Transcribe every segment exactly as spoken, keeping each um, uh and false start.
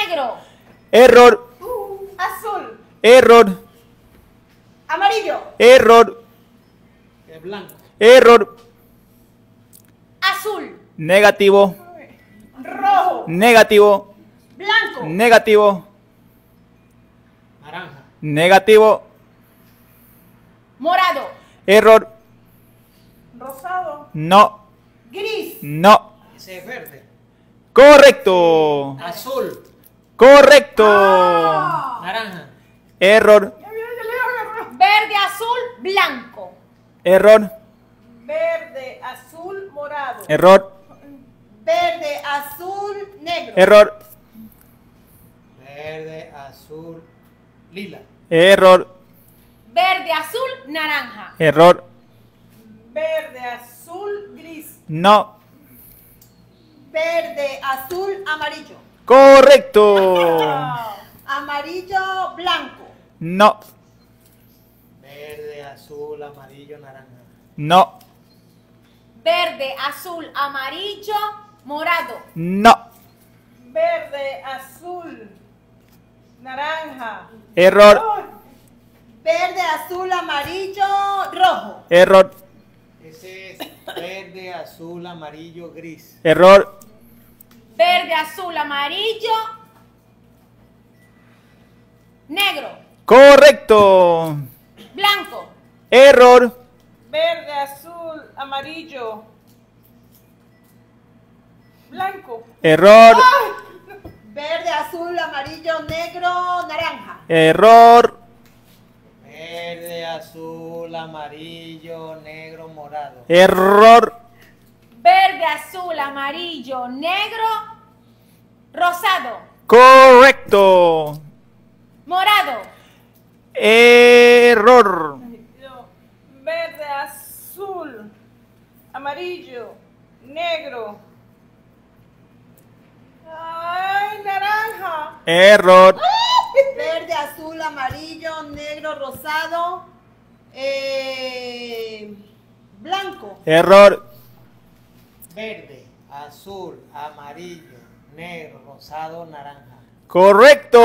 Negro. Error. Azul. Error. Amarillo. Error. Es blanco. Error. Azul. Negativo. Rojo. Negativo. Blanco. Negativo. Naranja. Negativo. Morado. Error. Rosado. No. Gris. No. Ese es verde. Correcto. Azul. Correcto. Ah. Naranja. Error. Verde, azul, blanco. Error. Verde, azul, morado. Error. Verde, azul, negro. Error. Verde, azul, lila. Error. Verde, azul, naranja. Error. Verde, azul, gris. No. Verde, azul, amarillo. Correcto. Amarillo, blanco. No. Verde, azul, amarillo, naranja. No. Verde, azul, amarillo, morado. No. Verde, azul, naranja. Error. Verde, azul, amarillo, rojo. Error. Ese es verde, azul, amarillo, gris. Error. Verde, azul, amarillo, negro. Correcto. Blanco. Error. Verde, azul, amarillo, blanco. Error. Verde, azul, amarillo, negro, naranja. Error. Verde, azul, amarillo, negro, morado. Error. Verde, azul, amarillo, negro, rosado. Correcto. Morado. Error. Verde, azul, amarillo, negro. Ay, naranja. Error. Verde, azul, amarillo, negro, rosado, eh, blanco. Error. Verde, azul, amarillo, negro, rosado, naranja. Correcto.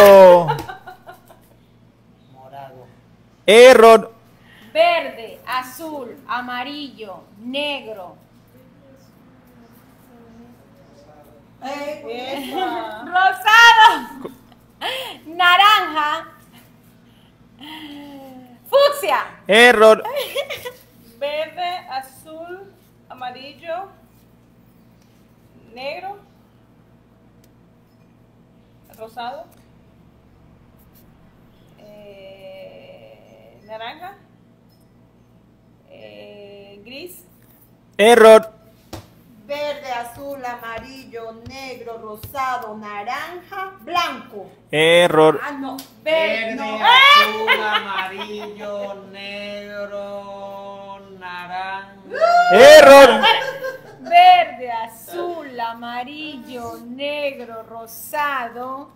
Morado. Error. Verde, azul, amarillo, negro. Rosado. Naranja. Fucsia. Error. Verde, azul, amarillo, negro, rosado, eh, naranja, eh, gris. Error. Verde, azul, amarillo, negro, rosado, naranja, blanco. Error. Ah, no. Verde, Verde, no. azul, amarillo, negro, naranja. Error. Verde, azul, amarillo, negro, rosado.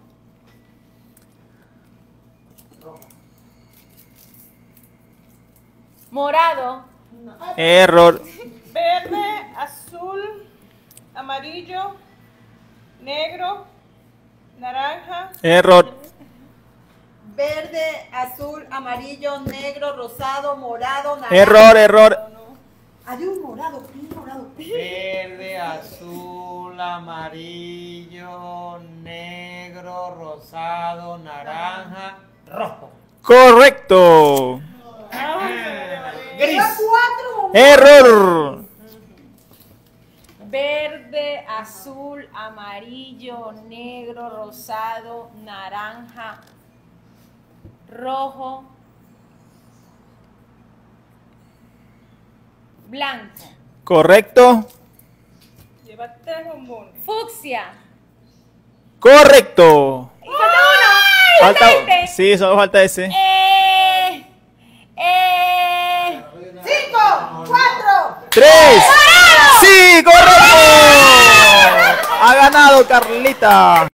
Morado. Error. Verde, azul, amarillo, negro, naranja, Error. Verde, azul, amarillo, negro, rosado, morado, naranja. Error, error. Hay un morado, un morado. Verde, azul, amarillo, negro, rosado, naranja, rojo. Correcto. Gris. Cuatro. Error. Verde, azul, amarillo, negro, rosado, naranja, rojo, blanco, Correcto. lleva tres bombones. fucsia. Correcto. Y falta uno. Falta, este. sí, solo falta ese. Eh, eh, cinco, cuatro. Tres. Sí, correcto. Ha ganado Carlita.